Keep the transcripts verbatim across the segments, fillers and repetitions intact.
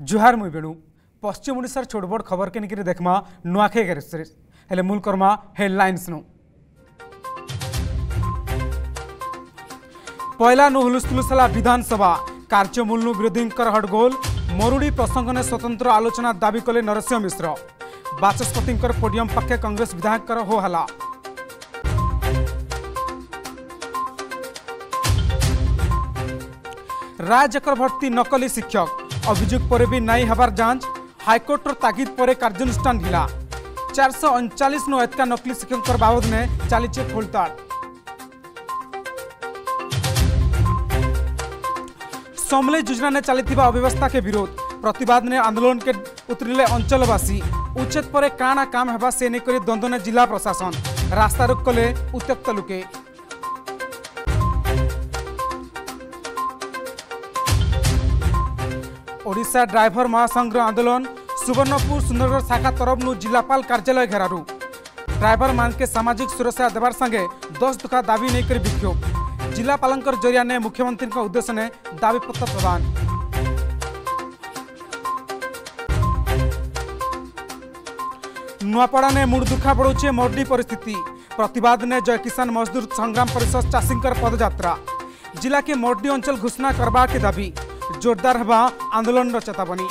जुहार मुई बेणु पश्चिम ओडिशार छोट बड़ खबर के निकरी देखमा नुआखाई गैरेज हेले मूल कर्मा हेडलाइंस नु पहला नु हुलुस्थुलुसला विधानसभा कार्यमूल विरोधी हडगोल मरुड़ी प्रसंग ने स्वतंत्र आलोचना दाबी कले नरसिंह मिश्र बाचस्पति पोडियम पाखे कांग्रेस विधायक हो हला। राय चक्रवर्ती नकली शिक्षक अभियोग पर भी नहीं हबार जांच हाईकोर्टर तागिद पर कार्यानुष्ठान ढिला चार सौ अड़चाश नु एतका नकली शिक्षक बाबद ने चली खोलताड़। समले योजना ने चली अव्यवस्था के विरोध प्रतिवाद ने आंदोलन के उतरिले अंचलवासी उच्छेद पर काना काम हेबा से नहीं द्वंद्व ने जिला प्रशासन रास्ता रोक कले उत्त्यक्त लोके। ओडिशा ड्राइवर महासंघ आंदोलन सुवर्णपुर सुंदरगढ़ शाखा तरफ नु जिलापाल कार्यालय घेरारू ड्राइवर मान के सामाजिक सुरक्षा देवार संगे दस दुखा दाबी नहीं कर विक्षोभ जिलापालंकर जरिया ने मुख्यमंत्री का उद्देश्य ने दाबी पत्र प्रदान। नुआपड़ा ने मुड़ दुखा बढ़ुचे मर्डी परिस्थिति प्रतिवाद ने जय किसान मजदूर संग्राम परिषद चाषी पदयात्रा जिला के मर्डी अंचल घोषणा करबा के दाबी जोरदार हवा आंदोलन चेतावनी।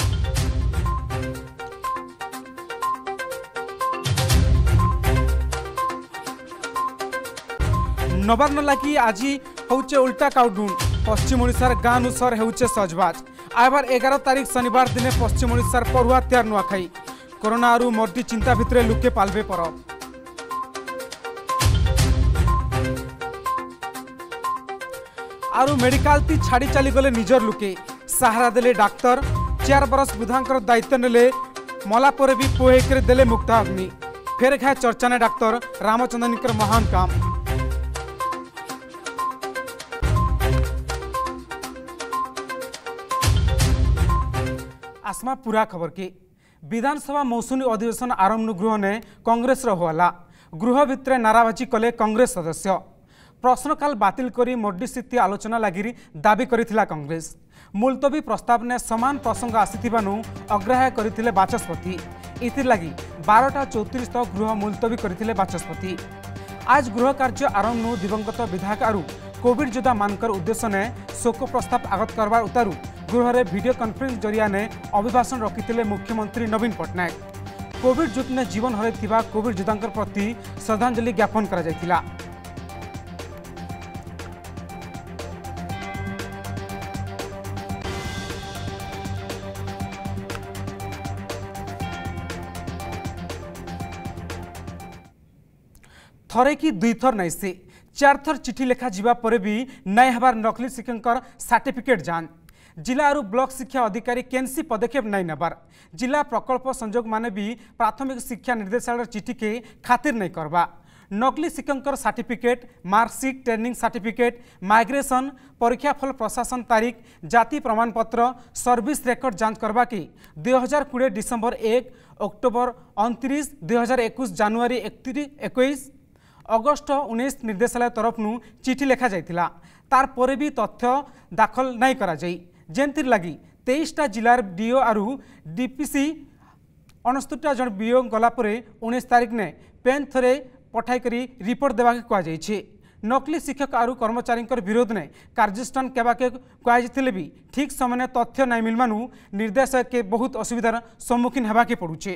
नवान्न लगी आज होचे उल्टा काउंटडाउन पश्चिम ओडिशार गाँ अनुसार होचे सजबाज आइबार एगार तारीख शनिवार दिन पश्चिम ओडिशार पड़ुआ त्यार नुआखाई कोरोना आरु मर्दी चिंता भितर लुके पालबे परब। आरु मेडिकल ती छाड़ी चली गले निजर लुके सहारा देले डाक्तर चार बरस वृद्धांकर दायित्व नेले मला पर भी पोहे देले मुक्ता अग्नि फेर खाए चर्चा ने डाक्तर रामचंद्रन महान काम। आसमा पूरा खबर के विधानसभा मौसुमी अधिवेशन आरंभ गृह ने कांग्रेस होला गृह भितर नाराबाजी कले कांग्रेस सदस्य प्रश्नकाल बातिल करी मर्डी स्थिति आलोचना लगी दाबी करिथिला कांग्रेस मुलतवी प्रस्ताव ने समान प्रसंग आसीथिबानु अग्राह्य करथिले बाचस्पति इतिर लगी बारटा चौतीस तक गृह मुलतवी करथिले बाचस्पति। आज गृह कार्य आरंभ नु दिवंगत विधायक आरु कोविड योद्धा मानकर उद्देश्य ने शोक प्रस्ताव आगत करवार उतारू गृह रे वीडियो कॉन्फ्रेंस जरिया ने अभिभाषण रखिथिले मुख्यमंत्री नवीन पट्टनायक कोविड योद्धा ने जीवन हरैथिबा कोविड योद्धांकर प्रति श्रद्धांजलि ज्ञापन करा जायतिला। थरे कि दुई थर नहीं से चार थर चिठी लेखा जीवा पर भी नहीं हबार नकली शिक्षक सर्टिफिकेट जांच जिला और ब्लॉक शिक्षा अधिकारी केनसी पदक्षेप नहीं नबार जिला प्रकल्प संयोग माने भी प्राथमिक शिक्षा निर्देशालय चिठी के खातिर नहीं करवा नकली शिक्षक certificate marksheet training certificate migration परीक्षा फल प्रशासन तारीख जाति प्रमाणपत्र सर्विस रेकर्ड जांच करवा की दुई हजार कोड़े डिसेम्बर एक अक्टोबर उनतीस दुई हजार एकुश जानुरी एक अगस्ट उन्नीस निर्देशालय तरफ नु चिठी लेखा जाइथिला तार परे भी तथ्य दाखल नहीं करा जाई जेंतिर लगी तेईसटा जिलार डीओ आरु डीपीसी अणस्तुटा जन बीओ गला परे उन्नीस तारीख ने पेन थरे पठाई करी रिपोर्ट देवा के कहा जाइछे नकली शिक्षक आरु कर्मचारी विरोध ने कार्यानुष्ठान केबा के कहा भी ठीक समय तथ्य नहीं मिलमानु निर्देशक के बहुत असुविधार सम्मुखीन हेबा के पड़ुछे।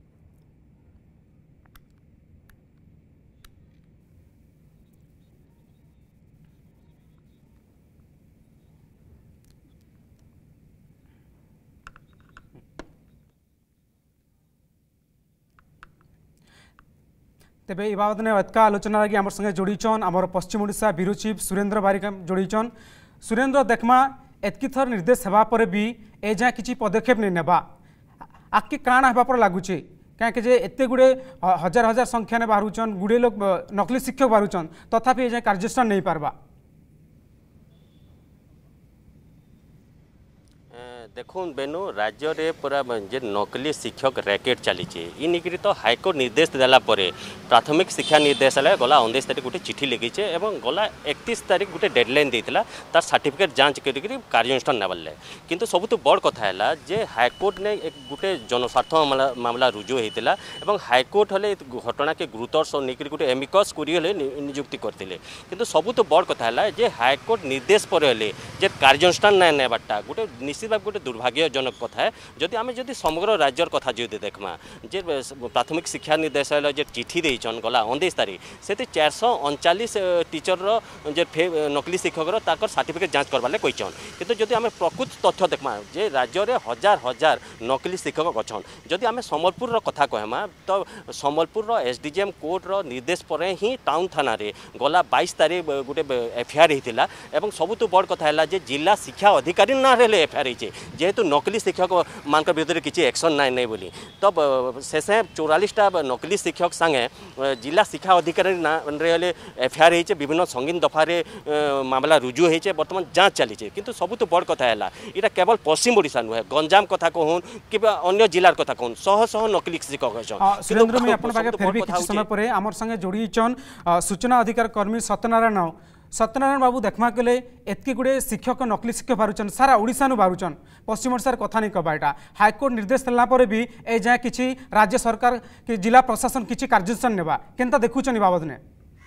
तेबे ए बाबद ने अतका आलोचना लगी आम संगे जोड़ीचन आमर पश्चिम ओडिशा ब्यूरो चीफ सुरेंद्र बारिक जोड़ीचन सुरेंद्र देखमा एतकी थर निर्देश हेबा पर भी ए जाए किसी पदक्षेप नहीं नेबा आके काण हेबा पर लागुचे कहीं जे एते गुड़े हजार हजार संख्या ने बाहरुचन गुड़े लोग नकली शिक्षक बाहरुचन तथापि ए जाए कार्यानुष्ठान नहीं पारबा। देखो बेनु राज्य रे पूरा जे नकली शिक्षक रैकेट चली इनिकी तो हाईकोर्ट निर्देश देला परे प्राथमिक शिक्षा निर्देशालय गला उन्नीस तारीख गोटे चिठी लिखीचे एवं गला इकतीस तारीख गोटे डेडलाइन देता तार सर्टिफिकेट जांच करी कार्यानुष्ठान नेबारे किंतु सबुत बड़ कथा है जे हाईकोर्ट ने एक गोटे जनस्वार्थ मामला रुजु होता है हाईकोर्ट हले घटना के गुरुतर नहीं गोटे एमिकस कुरी नियुक्ति करते किंतु सबुत बड़ कथा है जे हाईकोर्ट निर्देश पर हेले जे कार्यानुष्ठान ना नेबाटा गोटे निश्चित भाव गोटे दुर्भाग्यजनक कथा है जदि आम जदि समग्र राज्यर कथा जो देखमा जे प्राथमिक शिक्षा निर्देशालय जे चिठी देचन गला उन्नीस तारीख से चार सौ अड़चाश टीचर जे नकली शिक्षक ताकर सर्टिफिकेट जांच करवार कहन किंतु जदि आम प्रकृत तथ्य देखमा जे राज्य में हजार हजार नकली शिक्षक अच्छन जदि आम सम्बलपुर कथा कहमा तो सम्बलपुर एसडीजेएम कोर्ट निर्देश पर ही टाउन थाना रे गला बाईस तारीख गोटे एफआईआर होता है सबुत बड़ कथा है जिला शिक्षा अधिकारी ना रहे एफआईआर होचे जेहेतु नकली शिक्षक मान विरुद्ध किसी एक्शन ना नहीं बोली तब शेषे चौरालीसटा नकली शिक्षक संगे जिला शिक्षा अधिकारी रे एफआईआर होचे विभिन्न संगीन दफारे मामला रुजु होचे बर्तमान जांच चली किंतु सबुत बड़ कथा है यहाँ केवल पश्चिम ओडिशा नुहे गंजाम कथा कहून कि अन्य जिलार कथा कहून शह शह नकली शिक्षक सुरेंद्र मैं आपन पाके फिर भी किछि समय परे हमर संगे जोड़ी छन सूचना अधिकार कर्मी सत्यनारायण सत्यनारायण बाबू देखमा के एतकी गुड़े शिक्षक नकली शिक्षक बारुचन सारा ओडिशा नु बारुचन पश्चिम ओडिशार कथा नहीं कहबा एटा हाईकोर्ट निर्देश देला पर भी ए जाय किछि राज्य सरकार कि जिला प्रशासन किछि कार्यानुष्ठान नेबा केनता देखुचन बाबद ने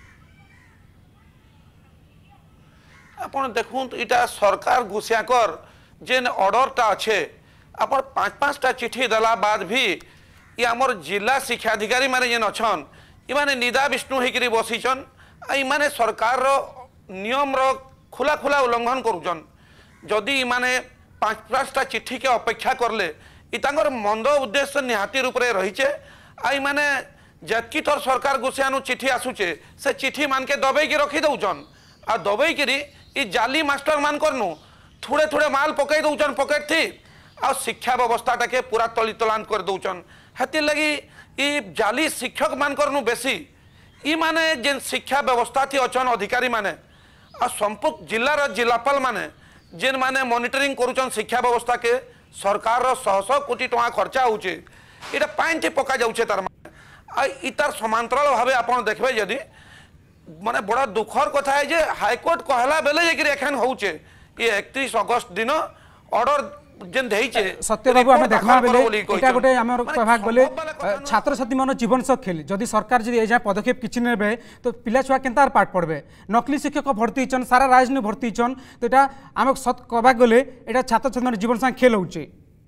आपण देखुन इटा सरकार घुसियाकर जेन ऑर्डरटा अच्छे आपण पांच पांचटा चिठी देला बाद भी ये आमर जिला शिक्षा अधिकारी माने जेन अछन इ माने निदा विष्णु हेकरी बसिचन आ इ माने सरकार रो नियम रो खुला खुला उल्लंघन करुचन जदि इ माने पांच पांचटा चिठी के अपेक्षा करले इ तांगर मंद उद्देश्य निहाती रूप रे रहिचे आ इ माने जतकी थर सरकार गुसियानु चिठी आसुचे से चिठी मान के दबे के रखी दउचन आ दबे के इ जाली मास्टर मान करनु थोड़े थोड़े माल पकई दउचन पॉकेट थी आ शिक्षा व्यवस्था के पूरा तली तलांत कर दउचन हेति लगी इ जाली शिक्षक मान करनु बेसी इ माने जेन शिक्षा व्यवस्था थी अछन अधिकारी माने आ संपुक्त जिलार जिलापाल माने जेन माने मॉनिटरिंग करूचन शिक्षा व्यवस्था के सरकार रो सौ सौ कोटी टका खर्चा होचे इटा पाइन थी पका जाउचे तार माने आ इतार समांतराल भाबे आपण देखबे यदि माने बड़ा दुखर कथा है जे हाईकोर्ट कहला बेले जे कि एखन होचे ये इकतीस अगस्त दिन ऑर्डर जेन देइचे सत्य बाबू हमें देखमा बेले एटा गोटे हमर कहबाक बोले छात्र छात्री मन जीवन सह खेल जदि सरकार जदि एजा पदक्षेप किछि नेबे तो पिला छुआ केनतार पाठ पढ़बे नकली शिक्षक भर्ती छन सारा राज्य ने भर्ती छन तो एटा हम सत कहबाक बोले एटा छात्र छात्री मन जीवन संग खेल होउचे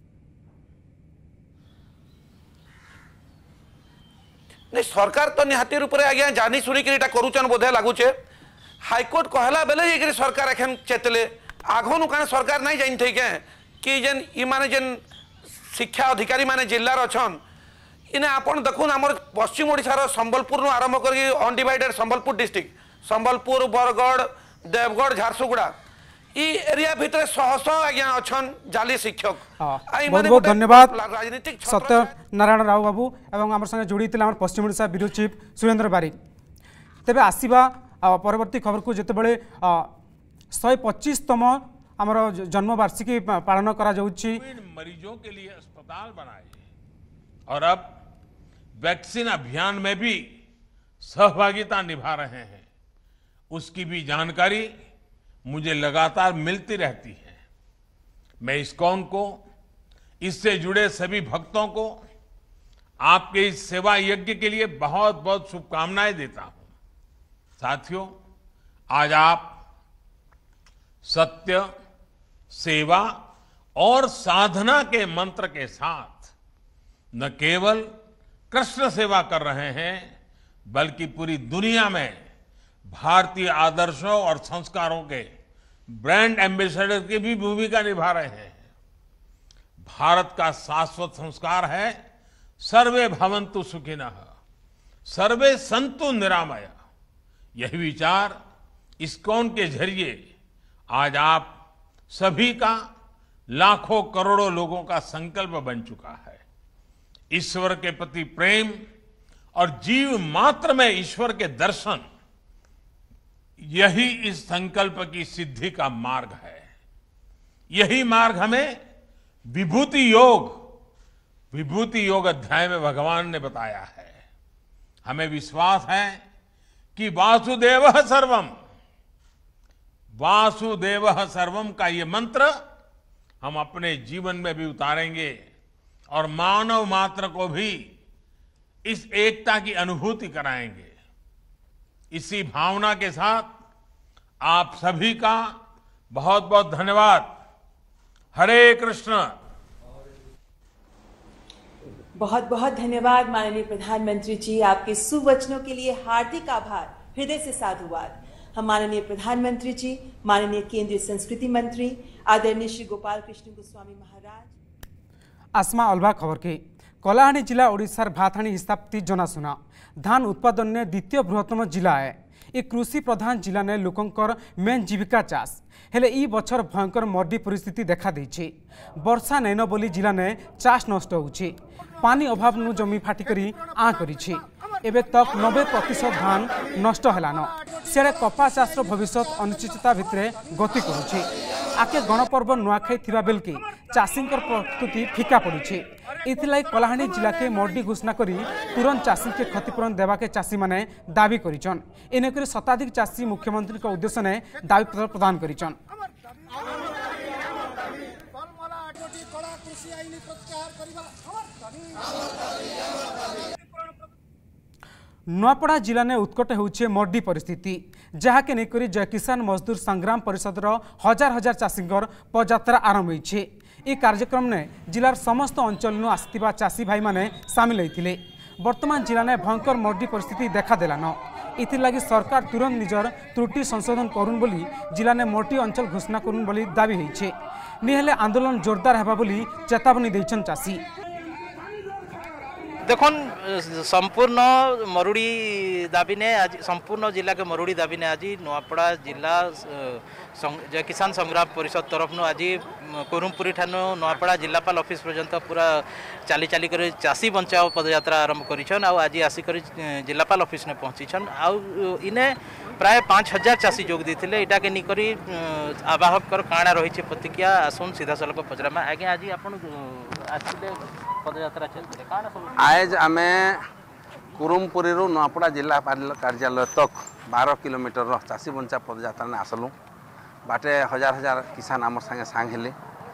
नहीं सरकार तो निहाती रूप रे आज्ञा जानी सुनी कि एटा करूचन बोधे लागुचे हाईकोर्ट कहला बेले जे कि सरकार एखन चेतले आघनु कान सरकार नहीं जाइन थई के कि जेन इ माने जेन शिक्षा अधिकारी माने जिल्लार अछन इने आपण देखुन हमर पश्चिम ओडिसा संबलपुर नु आरंभ करी अनडिवाइडेड संबलपुर डिस्ट्रिक्ट संबलपुर बरगढ़ देवगढ़ झारसुगुड़ा इ एरिया भितर सह सह आज्ञा अछन जाली शिक्षक बहुत बहुत धन्यवाद राजनीतिक सत्य नारायण राव बाबू एवं हमर संगे जोड़ी थिला हमर पश्चिम ओडिसा ब्यूरो चीफ सुरेंद्र बारिक तेबे आसीबा परवर्ती खबर को जेते बळे एक सौ पच्चीस तम आमर जन्म वार्षिकी पालन करा जाउछि मरीजों के लिए अस्पताल बनाए और अब वैक्सीन अभियान में भी सहभागिता निभा रहे हैं उसकी भी जानकारी मुझे लगातार मिलती रहती है। मैं इस्कॉन को इससे जुड़े सभी भक्तों को आपके इस सेवा यज्ञ के लिए बहुत बहुत शुभकामनाएं देता हूं। साथियों, आज आप सत्य, सेवा और साधना के मंत्र के साथ न केवल कृष्ण सेवा कर रहे हैं बल्कि पूरी दुनिया में भारतीय आदर्शों और संस्कारों के ब्रांड एम्बेसडर की भी भूमिका निभा रहे हैं। भारत का शाश्वत संस्कार है सर्वे भवन्तु सुखिनः, सर्वे सन्तु निरामया। यही विचार इस्कॉन के जरिए आज आप सभी का लाखों करोड़ों लोगों का संकल्प बन चुका है। ईश्वर के प्रति प्रेम और जीव मात्र में ईश्वर के दर्शन, यही इस संकल्प की सिद्धि का मार्ग है। यही मार्ग हमें विभूति योग विभूति योग अध्याय में भगवान ने बताया है। हमें विश्वास है कि वासुदेवः सर्वम वासुदेवः सर्वम का ये मंत्र हम अपने जीवन में भी उतारेंगे और मानव मात्र को भी इस एकता की अनुभूति कराएंगे। इसी भावना के साथ आप सभी का बहुत बहुत धन्यवाद। हरे कृष्ण। बहुत बहुत धन्यवाद माननीय प्रधानमंत्री जी, आपके सुवचनों के लिए हार्दिक आभार, हृदय से साधुवाद। हम माननीय प्रधानमंत्री जी, माननीय केंद्रीय संस्कृति मंत्री आदरणीय श्री गोपाल कृष्ण गोस्वामी महाराज। आसमा अलवा खबर के कलाहांडी जिला ओडिशार भातहाणी हिसाब ती जनाशुना धान उत्पादन ने द्वितीय बृहत्तम जिला है। ये कृषि प्रधान जिला ने लोकंकर मेन जीविका चाष हेले ई बछर भयंकर मर्डी परिस्थिति देखा देछि। वर्षा नैन बोली जिला ने चाष नष्ट होछि। पानी अभाव नु जमी फाटिकरी आ करिछि। एबे तक नब्बे प्रतिशत धान नष्ट हेलान। सियाड़े कपा चाष भविष्य अनिश्चितता भितरे गति करुछि। आके गणपर्व नुआखाई थिबा बेलके चाषींकर प्रस्तुति फीका पड़ुछि। इथिलाई कलाहांडी जिला के मर्डी घोषणा करी तुरंत चाषी के क्षतिपूरण देवा के चाषी माने दाबी करिछन। एनेकरी शताधिक चाषी मुख्यमंत्री के उद्देश्य ने दाबी पत्र प्रदान करिछन। नुआपड़ा जिला ने उत्कट होउछे मर्डी परिस्थिति जहाँके नेकरी जय किसान मजदूर संग्राम परिषदर हजार हजार चाषींकर पदयात्रा आरंभ होइछे। ई कार्यक्रम ने जिलार समस्त अंचल आसथिबा चाषी भाई माने सामिल होइथिले। वर्तमान जिला ने भयंकर मर्डी परिस्थिति देखा देलान। इथिर लगी सरकार तुरंत निजर त्रुटि संशोधन करुन बोली जिला ने मर्डी अंचल घोषणा करुन बोली दाबी होइछे। निहेले आंदोलन जोरदार हेबा बोली चेतावनी दैछन चाषी। देखुन संपूर्ण मरुड़ी दाबी ने आज संपूर्ण जिला के मरुड़ी दाबी ने आज नुआपड़ा जिला जय किसान संग्राम परिषद तरफ आज कोरुमपुरी ठानु नुआपड़ा जिलापाल ऑफिस पर्यंत पूरा चाली चाली कर चाषी बचाओ पदयात्रा आरंभ करिछन। आउ आज आसिक जिलापाल ऑफिस ने पहुंचीछन। आउ इने प्राय पाँच हजार चाषी जोग देथिले। इटा के निकरी आवाहक कर काणा रही प्रतिक्रिया आसुन सीधा सलक पचरामा। आगे आज आपण आसिले पदयात्रा चलते काणा सब आज आमे कुरुमपुरी नुआपड़ा जिलापाल कार्यालय तक बारह किलोमीटर चाषी बंचा पदयात्रा ने आसलु। बाटे हजार हजार किसान आम संगे सांग हेले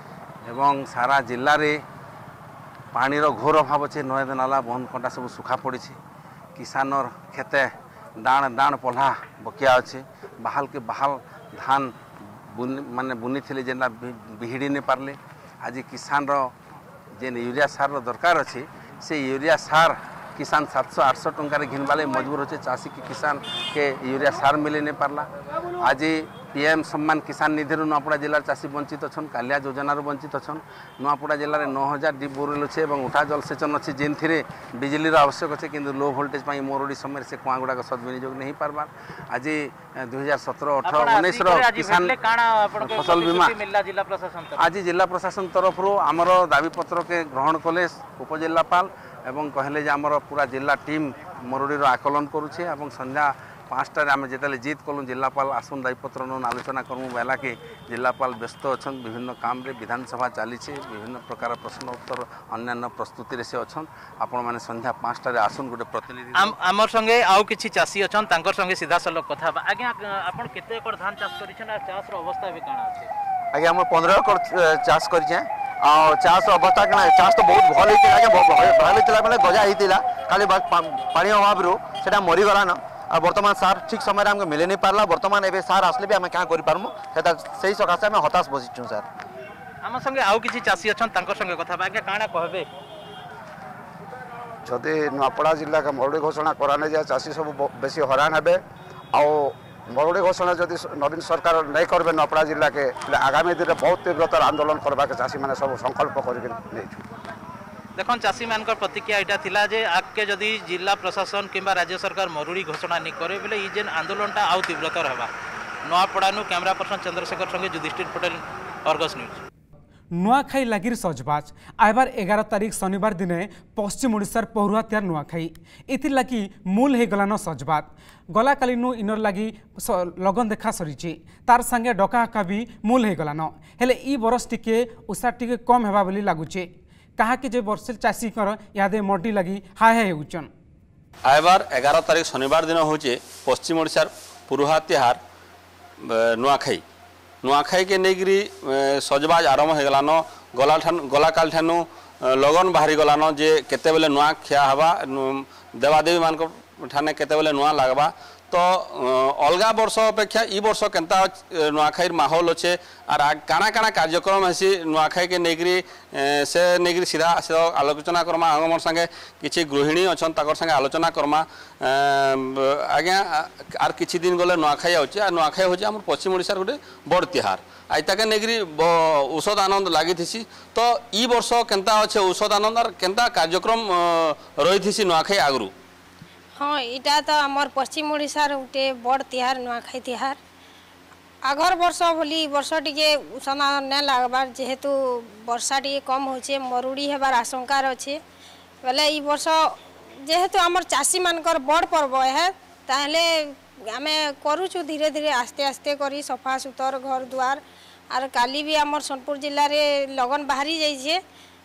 एवं सारा जिले में पानीर घोर अभाव अच्छे। नए नाला बंद कंटा सब सुखा पड़ी। किसानर खेते दाण दाण पल्हा बकिया अच्छे। बहाल के बहाल धान बुनी माने बुनी थे जेना बिहिड़ी नहीं पार्ले। आज किसान जेन यूरिया सार दरकार अच्छे से यूरिया सार किसान सात सौ आठ सौ टकर घिनवाले मजबूर होचे। चाषी के किसान के यूरिया सार मिले नहीं पारला। आज पीएम सम्मान किसान निधि नुआपड़ा जिलार चाषी वंचित अच्छा। कालिया योजन वंचित अच्छा। नुआपड़ा जिले में नौ हजार डीप बोरवेल अच्छे और उठा जलसेचन अच्छे जेन थी बिजलीर आवश्यक अच्छे कि लो भोल्टेज मरुड़ी समय से कुआ गुड़ाक सदविनियोग नहीं पार्बार। आज दुई हजार सतर अठर उन्नीस किसान फसल बीमा आज जिला प्रशासन तरफ आमर दाबी पत्र के ग्रहण कले उपजिलापाल एवं कहले जे आमर पूरा जिला टीम मरुड़ीर आकलन करुचे। संध्या पाँचटार आम जिते जीत कलु जिलापाल आसन दायीपत्र नून आलोचना करूँ बेला के जिलापाल व्यस्त अच्छा। विभिन्न काम रे विधानसभा चली विभिन्न प्रकार प्रश्न उत्तर अन्य प्रस्तुति से अच्छा। आपण मैंने संध्या पाँचटार आसन गोटे प्रतिनिधि आमर संगे आउ किछि चाषी अच्छा तांकर संगे सीधा सलक कथा। आज्ञा आपण केते एकड़ धान चाष करिछन आ चाष रो अवस्था भी काना अछि? आज्ञा हम पंद्रह एकड़ चाष करिछे। आ चाष अवस्था कना चाष तो बहुत भल होइतिला। आज्ञा भल होइतिला माने गजा होइतिला खाली पानी अभाव रो सेटा मरि गला न। आ वर्तमान सार ठीक समय आमको मिले नहीं पार्ला। वर्तमान एवं सार आसले भी आम क्या करूँ से सकाशे आम हताश बसीचु। सार आम संगे आउ किछि चाषी अच्छा संगे कथा आज्ञा काଣା कहबे? जदि नुआपड़ा जिला का मरुड़ी घोषणा कराने जाए चाषी सब बेसी हैरान हे। आ मरुड़ी घोषणा जदि नवीन सरकार नहीं करेंगे नुआपड़ा जिला के आगामी दिन में बहुत तीव्रतर आंदोलन करवा के चाषी मैंने सब संकल्प कर देखो चाषी मान प्रतिक्रिया यहाँ थिला जे आगे जदि जिला प्रशासन किंबा राज्य सरकार मरुड़ी घोषणा नहीं करे बोले ये आंदोलनटा आउ तीव्रतर होगा। नुआपड़ा कैमरा पर्सन चंद्रशेखर संगे युधिष्ठिर पटेल, अर्गस न्यूज। नुआखाई लगी सजबाज आइबार एगार तारिख शनिवार दिने पश्चिम ओडिशार पौरुआ त्यार नुआखाई इथिर लगी मूल हो गलान सजबाज गला कालीनु इनर लगी लगन देखा सरी तार संगे डका हका भी मूल हो गलान हेले ई बरस टिके उषा टिके कम हेबा बोली लगुचे कहा कि जे वर्ष चाषी यादे मड्डी लगी हाय हाय होचन आइबार एगार तारिख शनिवार दिन हूँ पश्चिम ओडिशार पुरुहा तिहार नुआखाई नुआखाई के नेगिरी सजबाज आरंभ हो गलान गला गला काल ठानु लगन बाहरी गलान जे केते बेले नुआ खिया हवा देवादेवी मान ठाने केते बेले नुआ लागबा तो अलगा वर्ष अपेक्षा ई वर्ष केनता नुआखाई माहौल अच्छे आर काना काना कार्यक्रम हेसी नुआखाई के नेगिरी से नेगिरी सीधा सीधा आलोचना करमा आगमर संगे किछि गृहिणी अछन ताकर संगे आलोचना करमा आज्ञा आर किछि दिन गले नुआखाई होछि आ नुआखाई होछि हमर पश्चिम ओडिशार गोटे बड़ तिहार आइताके नेगिरी औषध आनंद लागिथिसी तो ई वर्ष केनता अच्छे औषध आनंद आर केनता कार्यक्रम रहिथिसी नुआखाई आगरू हाँ इटा तो आमर पश्चिम ओडिशार गोटे बड़ तिहार नुआखाई तिहार आगर वर्ष बोली वर्ष टिके उसना न लगबार जेहेतु वर्षा टिके कम होचे मरुड़ी हेबार आशंका अच्छे बेले ई वर्ष जेहेतु आमर चाषी मानकर बड़ पर्व है ताहले आमे करूछु धीरे धीरे आस्ते आस्ते करी सफा सुतर घर द्वार आर काली भी आमर सोनपुर जिल्ला रे लगन बाहरी जाइछे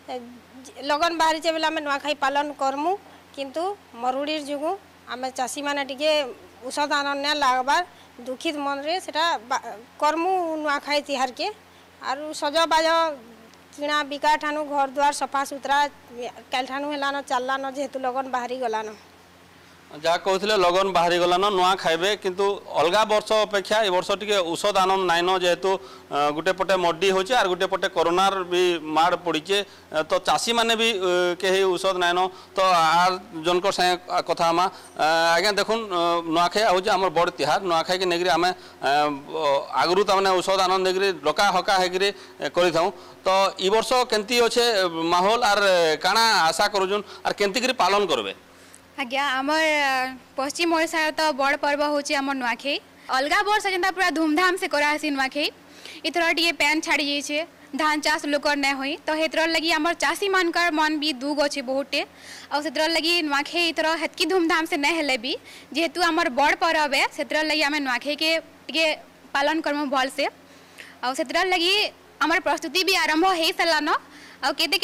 लगन बाहरी जे बेले आमे नुआखाई पालन करमु किंतु मरुड़ी जुगु आमे चाषी माने टिके औषध आनंद न लागबार दुखित मन रे सेटा करमु नुआखाई तिहार के आरु सजबाज किणा बिका ठानु घर द्वार सफा सुतरा काल ठानु हेलान चललान जेहेतु लगन बाहरी गलान जहाँ कहते लगन बाहरी गलान नुआ खाइबे किंतु अलगा वर्ष अपेक्षा ए वर्ष टिके औषध आनंद नाइन जेहेतु गोटे पटे मड्डी होचे आर गोटे पटे कोरोनार भी मार पड़ीचे तो चाषी माने भी कहीं औषध नाइन तो आर जनकर संगे कथा आमा आज्ञा देखुन नुआखाई हूँ आम बड़ तिहार नुआखाई के नेगिरी आम आगु तमाने औषध आनंद नेगिरी डका हका हेगिरी करि थाउ तो ई वर्ष केंती अच्छे माहौल आर काना आशा करुजुन आर केंती पालन करबे आज्ञा आमर पश्चिम ओडिशा तो बड़ पर्व होची आमर नुआखाई अलगा वर्ष जेंता पूरा धूमधाम से करासी नुआखाई इथर टिके पैन छाड़ी जाइछे धान चाष लोकर न होई तो हेतर लगी आमर चाषी मानकर मन भी दुग अच्छे बहुटे और सेतर लगी नुआखाई इथर हेतकी धूमधाम से न हेले भी जेहेतु आमर बड़ पर्व है सेतर लगी आमे नुआखाई के टिके पालन करमु भल से और सेतर लगी आमर प्रस्तुति भी आरंभ हो सारान और केते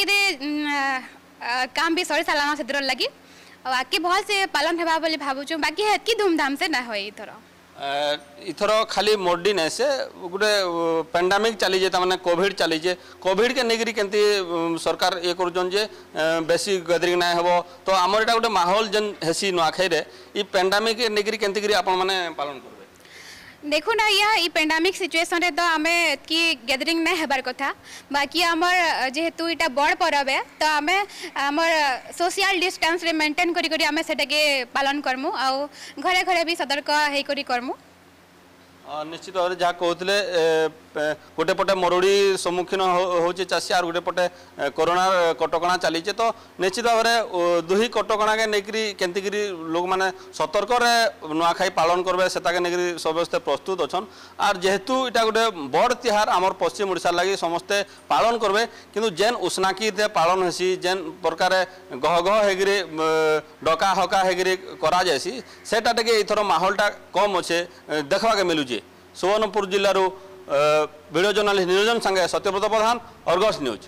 केते काम भी सरी सारान सेतर लगी और आके भल से पालन हेबा बोली भाबुछु बाकी हेतकी धूमधाम से ना होई इथर इथर खाली मोडी नै से गोटे पेंडेमिक चली जे तमाने कोविड चली जे कोविड के नेगिरी केंती सरकार ये करूजन जे बेसी गैदरिंग ना हेबो तो हमर एटा गोटे माहौल जन हेसी नुआखाई रे ई पेंडेमिक के नेगिरी केंती करी आपन माने पालन करबे देखो ना यह ई पेंडेमिक सिचुएशन रे तो आमे की गैदरिंग नहीं हेबार कथा बाकी आमर जेहेतु इटा बड़ पर्व है तो आमे आमर सोशल डिस्टेंस रे मेंटेन करी करी आमे सेटा के पालन करमु आ घरे घरे भी सतर्क हे करी करमु निश्चित भाव जहाँ कहते गोटे पटे मरुड़ी सम्मुखीन होची चाषी आर गोटे पटे कोरोना कटकणा चली तो निश्चित भाव में दुही कटकणा के नेकरी केंतिगिरी लोक माने सतर्क नुआखाई पालन करबे सेता के नेकरी समस्ते प्रस्तुत अछन आर जेहेतु इटा गोटे बड़ तिहार आमर पश्चिम ओडिशा लगी समस्ते पालन करबे किंतु जेन उष्णाकी दे पालन हेसी जेन प्रकार गह गह हेगिरी डका हका हेगिरी करा जायसी सेटा टेके इथर माहौलटा कम अच्छे देखवा के मिलुचे सुवर्णपुर जिल्लार वीडियो जर्नालिस्ट निरंजन संगे सत्यव्रत प्रधान अर्गस न्यूज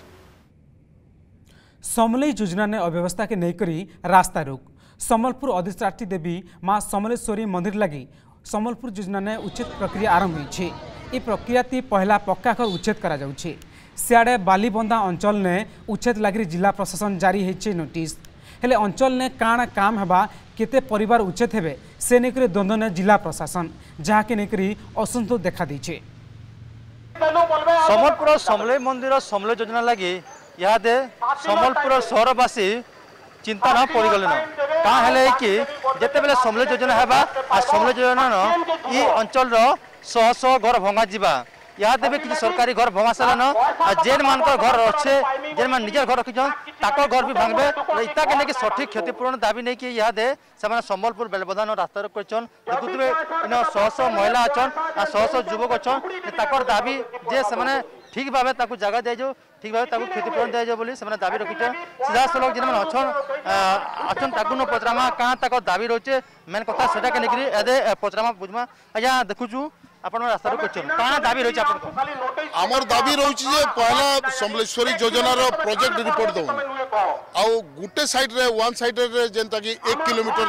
समलई योजना ने अव्यवस्था के नहींकरी रास्ता रोक समलपुर अधिष्ठात्री देवी माँ समलेश्वरी मंदिर लगी समलपुर योजना ने उच्छेद प्रक्रिया आरंभ होती ये प्रक्रिया ती पहला पक्का कर उच्छेद करा जाउछे सियाड़े बालीबंदा अंचल ने उच्छेद लगी जिला प्रशासन जारी होती नोटिस हेले अंचल ने काण काम हेबा केते परिवार उच्छेद हेबे से नेकरी द्वंद्व ने जिला प्रशासन जहाँ के नेकरी असंतोष देखा दीछे समलपुर समलई मंदिर समलई योजना लगी यहाँ दे समलपुर सहरवासी चिंता न पड़गले न कहाँ हेले कि जिते बेले समलई योजना हेबा आ समलई योजना न ई अंचल रो सौ सौ घर भंगा जिबा यहाँ भी किसी सरकारी घर भंगा सारान जेन मान घर अच्छे जेन मान निजर घर रखिछन ताक घर भी भांगबे इता के लेके सठिक क्षतिपूरण दाबी नहीं कि यहाँ दे से संबलपुर बेलबदान रास्ता करछन देखुतबे इन शह शह महिला अछन आ शह शह युवक अछन ताकर दाबी जे से ठीक भाव ताकू जगह दिजाऊ ठीक भाव ताकू क्षतिपूरण दिजाऊ बोली से दाबी रखिछन सीधा सलग जेन मान अछन अछन ताकू न पचरामा कहाँ ताकर दाबी रोचे मेन कथा सेटा के निकरी एदे पचरामा बुझमा अजा देखुछु आपण रास्ता करछन कहाँ दाबी रोचे आपण आमर दाबी रोची जे पहला समलेश्वरी योजना रो प्रोजेक्ट रिपोर्ट दो आउ गुटे साइड रे वन साइड रे जेंता कि एक किलोमीटर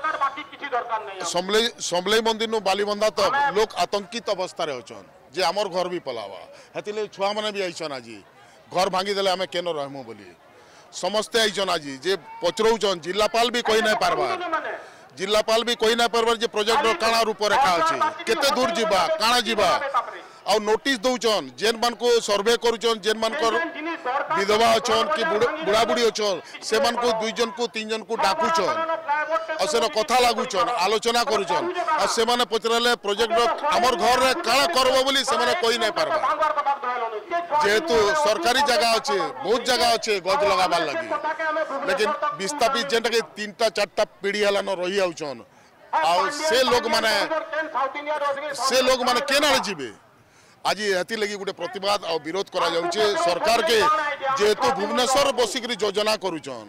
तक समले समले मंदिर नु बालीबंधा तक लोग आतंकित अवस्था रे अछन जे आमर घर भी पलावा हेतिले छुआ माने भी आइछन आजी घर भांगी देले हमें केनो रहमु बोली समस्ते आइछन आजी जे पचरौछन जिल्लापाल भी कोई नै पारबा जिल्लापाल भी कोई ना पारबार जे प्रोजेक्ट रो काना रूप रेखा अछि केते दूर जीवा काना जीवा आ नोटिस दउछन जेन मान को सर्वे करूछन जेन मान को विधवा अछन कि बुढ़ा बुढ़ी अछन से मान को दुई जन को तीन जन को डाकुछन आ सेन कथा लागुछन आलोचना करूछन आ से माने पचरले प्रोजेक्ट रो हमर घर रे काना करबो बोली से माने कोई नै पारबा जेहेतु सरकारी जगह अच्छे बहुत जगह अच्छे गज लगाबार लगी लेकिन विस्थापित जेनटा के तीनटा चारटा पीढ़ी हला न रही आउछन आ से लोग माने से लोग माने केना जीवे आज हेती लगी गोटे प्रतिवाद और विरोध करा जाउछे सरकार के जेहेतु भुवनेश्वर बसिक योजना करूछन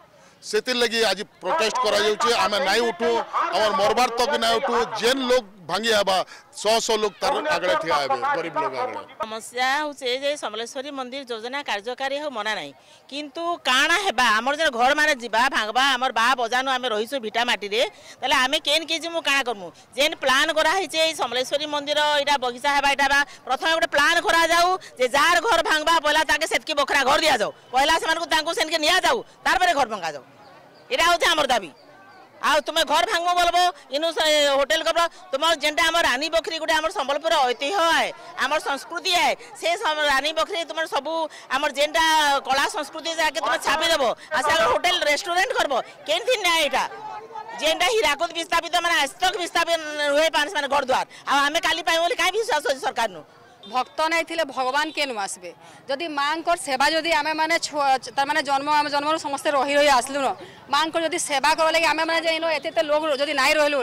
सेतिर लगी आज प्रोटेस्ट करा जाउछे आमे नाइ उठू हमर मरबार तक नाइ उठू जेन लोग भांगी आबा सौ सौ लोग तार आगळे ठिया हेबे गरीब लोग आगळे समस्या होचे जे समलेश्वरी मंदिर योजना कार्यकारी हो मना नाही किंतु काना हेबा हमर जे घर माने जिबा भांगबा हमर बा बजानो आमे रहिसु भिटा माटी रे तले आमे केन के जिमु काना करमु जेन प्लान करा हिचे समलेश्वरी मंदिर इटा बगीचा हेबा इटा बा प्रथम गोटे प्लान करा जाऊ जे जार घर भांगबा पहिला ताके सेतकी बखरा घर दिया जाऊ पहिला से मानको तांको सेन के निया जाऊ तार परे घर भांगा जाऊ एरा होते हमर दाबी आ तुम घर भांगो बोलबो इनु होटल करबो तुम जेंटा हमर रानी बखरी गुटे हमर संबलपुर ऐतिह्य है हमर संस्कृति है से रानी बखरी तुम सब हमर जेंटा कला संस्कृति जाके तुम छापी देबो आ से होटल रेस्टोरेंट करबो केन थी ना एटा जेंटा हीराकुद विस्थापित माने आस्तक विस्थापित होए पानस माने घर द्वार आ हमें काली पाइ बोली काई विश्वास हो सरकार नु भक्त नहीं थे भगवान केनु आसबे जदि माँ सेवा जदि आमे माने तार माने जन्म आम जन्म समस्ते रही रही आसलु न माँ जदि सेवा कर लगे आमे माने जेनो एते लोग जदि नाई रहलु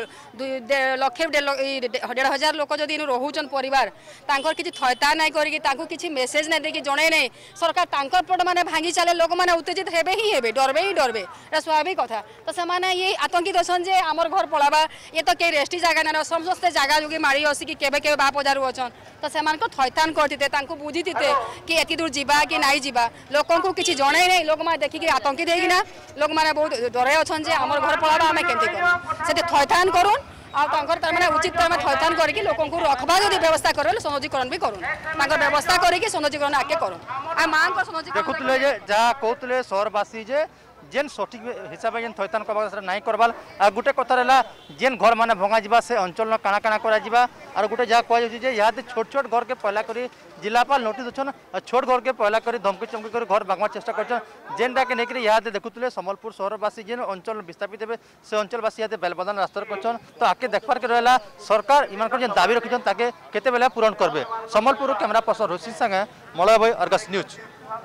लक्षे डेढ़ हजार लोक जदि रोहुचन परिवार तांकर किछि थयता नाई करिकि तांको किछि मेसेज नै देकी जणे नै सरकार तांकर पट माने भांगी चले लोक माने उत्तेजित हेबे ही हेबे डरबे ही डरबे एटा स्वाभाविक कथा तो से माने ये आतंकित अछन जे हमर घर पलाबा ये तो के रेस्टी जागा ना समस्त जागा जुगी मारी आसी कि केबे केबे बाप हजार अछन तो से मान को थयतान करते तांको बुझीते कि एति दूर जीवा कि नाई जीवा लोकन को किछि जणे नै लोक माने देखि कि आतंकित हेगी ना लोक माने बहुत डरे अछन जे हमर घर पलाबा हमें केनते कर सेते थयतान करूँ आ तांकर तार माने उचित तार माने थयतान करके लोकन को रखबा जदी व्यवस्था करले सौंदर्यीकरण भी करूँ तांकर व्यवस्था करके सौंदर्यीकरण आके करूँ आ मां को सौंदर्यीकरण देखुतले जे जा कहतले शहरवासी जे जेन सठिक हिसाब जेन थयतान करबा नाई करबाल आ गुटे कथा रहला जेन घर माने भंगा जिबा से अंचल न काना काना करा जिबा और गुटे जा कह जे याद छोट छोट घर के पहला करी जिलापाल नोटिस दछन छोट घर के पहला करी धमकी चमकी कर घर भागवा चेष्टा करछन जेनटा के नेकरी याद देखुतले संबलपुर शहरवासी जेन अंचल विस्थापित हेबे से अंचलवासी याद बेलबदान रास्ता करछन तो आके देखबार के रहला सरकार इमान कर जेन दाबी रखिछन ताके केते बेला पूरण करबे संबलपुर कैमरा पर्सन रोशी संगे मलय भाई अर्गस न्यूज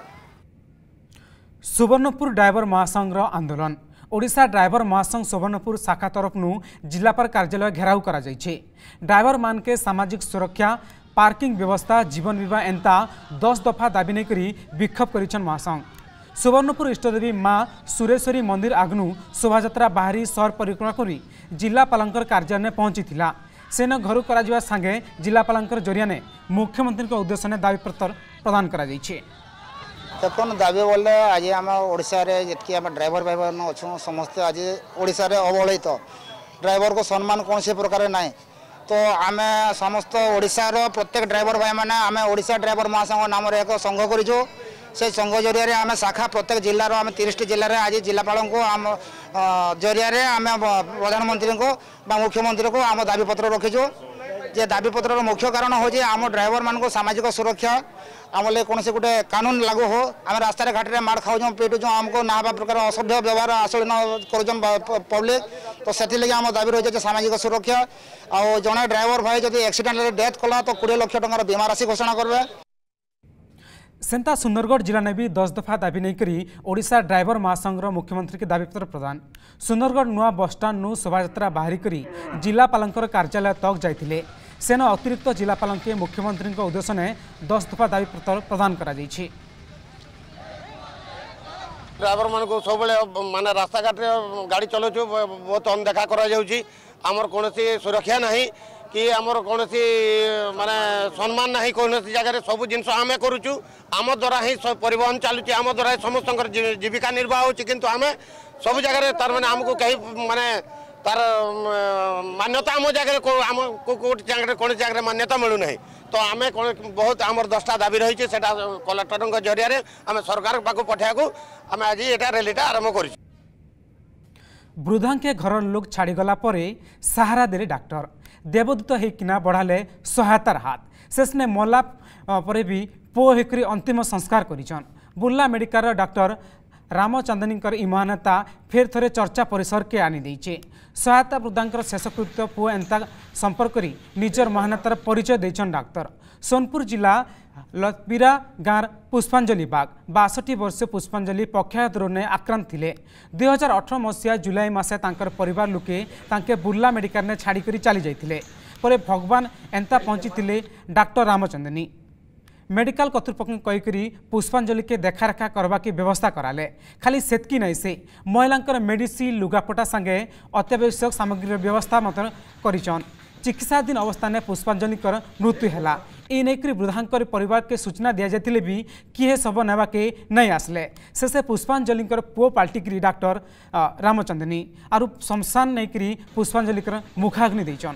सुवर्णपुर ड्राइवर महासंघ आंदोलन ओडिशा ड्राइवर महासंघ सुवर्णपुर शाखा तरफ जिलापाल कार्यालय घेराव करा जाइछे। ड्राइवर मान के सामाजिक सुरक्षा पार्किंग व्यवस्था जीवन बीमा एंता दस दफा दाबी नहीं करी विक्षोभ करिछन महासंघ। सुवर्णपुर इष्टदेवी माँ सुरेश्वरी मंदिर आगनु शोभायात्रा बाहरी शहर परिक्रमा करी जिलापालंकर कार्यालय में पहुंची थिला सेन घर करा संगे जिलापालंकर जरिया ने मुख्यमंत्री के उद्देश्य ने दाबी पत्र प्रदान करा जाइछे। देखो दाबी बोले आज आम ओडिशा रे जितकी आम ड्राइवर भाई अच्छे समस्ते आज ओडिशा रे अवहेलित तो ड्राइवर को सम्मान कौन से प्रकार ना तो आम समस्त ओडिशा रो प्रत्येक ड्राइवर भाई मैंने आम ओडिशा ड्राइवर महासंघ नाम एक संघ करूँ से संघ जरिया आम शाखा प्रत्येक जिलार आम तीस जिले में आज जिलापाल को आम जरिया आम प्रधानमंत्री को मुख्यमंत्री को आम दाबी पत्र रखीचु जे दाबीपत्र मुख्य कारण हो आम ड्राइवर मान सामाजिक सुरक्षा आम कौन से गोटे कानून लागू हो आम रास्ता घाट में माड़ खाऊ पिटुँ आमको ना प्रकार असभ्य व्यवहार आचरण कर पब्लिक तो से आम दाबी रही सामाजिक सुरक्षा आ जड़े ड्राइवर भाई जब एक्सीडेंट डेथ कला तो कोड़े लक्ष टकर बीमा राशि घोषणा करेंगे। सेंता सुंदरगढ़ जिला ने भी दस दफा दाबी नहीं करी ओडिशा ड्राइवर महासंघ मुख्यमंत्री के दाबीपत्र प्रदान सुंदरगढ़ नुआ बसस्टाण्ड नु शोभायात्रा बाहरी करी जिलापाल कार्यालय तक जाइथिले सेन अतिरिक्त जिलापाल के मुख्यमंत्री उद्देश्य ने दस दफा दाबीपत्र प्रदान करा जाइछि। ड्राइवर मान को सब माने रास्ता घाट गाड़ी चलाऊँ बहुत अनदेखा करमर कौन सुरक्षा नहीं कि आमर कौन माने सम्मान नहीं कौन जगह सब जिन आम करुचु आम द्वारा ही परिवहन चलुची आम द्वारा समस्त जीविका निर्वाह हो किंतु आम सब जगह तार माने आमको कहीं माने तार मान्यता आम जगह आम जगह कौन जगह मान्यता मिलूना तो आम बहुत आमर दसटा दाबी रही है कलेक्टर जरिया आम सरकार पाक पठाया आम आज यहाँ रैलीटा आरंभ कर वृद्धा के घर लोग छाड़ीगला सहारा देले डाक्टर देवदूत होना बढ़ाले सहायतार हाथ शेष ने मल्ला पर भी पो होकर अंतिम संस्कार करिछन बुर्ला मेडिकल डॉक्टर रामचंदनी ई महानता फेर थरे चर्चा परिसर के आनी देइछे सहायता वृद्धांकर शेषकृत्य पो एंता संपर्क करी निजर महानतार परिचय देछन डाक्टर सोनपुर जिला लतबीरा गाँव पुष्पांजलि बाग बासठी वर्ष पुष्पांजलि पक्षाघात रोग ने आक्रांत थिले दुई हजार अठर मसीहा जुलाई मासे तांकर परिवार लोके तांके बुर्ला मेडिकल ने छाड़ी करी चली जाइथिले परे भगवान एंता पहुंची डॉक्टर रामचंदनी मेडिकल कर्तृपक्ष कहीकरी पुष्पांजलि के देखारेखा करवा की व्यवस्था कराले खाली सेतकी नहीं से महिलांकर मेडिसिन लुगापटा संगे अत्यावश्यक सामग्री व्यवस्था मत करिछन चिकित्साधीन अवस्था ने पुष्पांजलि मृत्यु है ये नहीं वृद्धांकर परिवार के सूचना दि जाते भी किए शव नेवा के नहीं आसले शेषे पुष्पांजलि पुओ पाल्टिकी डॉक्टर रामचंदनी आरु शमशान नहीं पुष्पांजलि मुखाग्नि देछन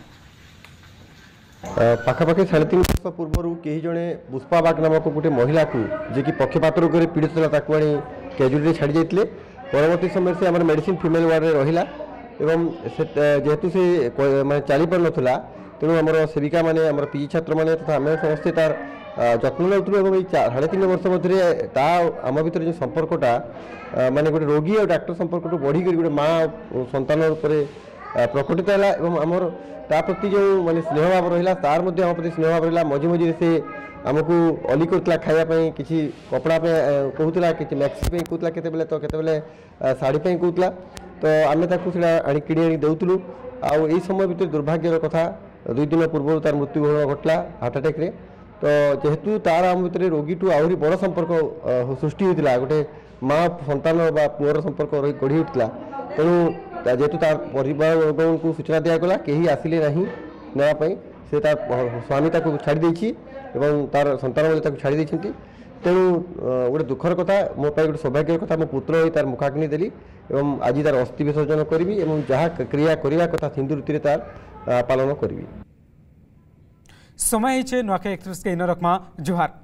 पाखापाखि साढ़े तीन वर्ष पूर्व कहीं जड़े पुष्पा बाग नामक गोटे महिला को जी कि पक्षपात रोग पीड़ित था कैजुअली छाड़ी जाते परवर्ती समय से आम मेडिसिन फिमेल वार्ड में रहा एवं जेहेतु से मैं चली पार ना तेणु आम सेविका मैंने आम पीजी छात्र मैंने तथा आम समस्ते तार जत्न नौलु साढ़े तीन वर्ष मध्य आम भर जो संपर्कटा माने गोटे रोगी और डाक्टर संपर्क बढ़ी गोटे माँ संतान प्रकटित है आमर ता प्रति जो माने स्नेह भाव रहा तार मध्य आम प्रति स्नेह भाव रहा मझे मझे से आमको अली करता खायापी किसी कपड़ा कहूला कि मैक्सी कहूला केतबेले तो केतबेले शाढ़ी कहूला तो आम से आनी किणी आनी देउतलु आ यही समय भितर दुर्भाग्यर कथा दुई दिन पूर्व तार मृत्यु घटला हार्ट अटैक रे तो जेहेतु तार आम भितर रोगी टू आहरी बड़ संपर्क सृष्टि होता गोटे माँ संतान बा पुअर संपर्क गढ़ी उठला तेणु जेहेतु तार परिवार को सूचना दिगला कहीं आसिले नहीं नापी से तार स्वामी ताको छाड़ी देछि एवं तार संतान मैंने छाड़ी देछंती तेणु गोटे दुखर कथा मो गोटे सौभाग्यर कथा मो पुत्र तार मुखाग्नि देली एवं आज तार अस्थि विसर्जन करी एवं जहाँ क्रिया करने कथा सिंधु ऋतु तार पालन करी। समय नुआखाई एक्सप्रेस के इन रखमा जुहार।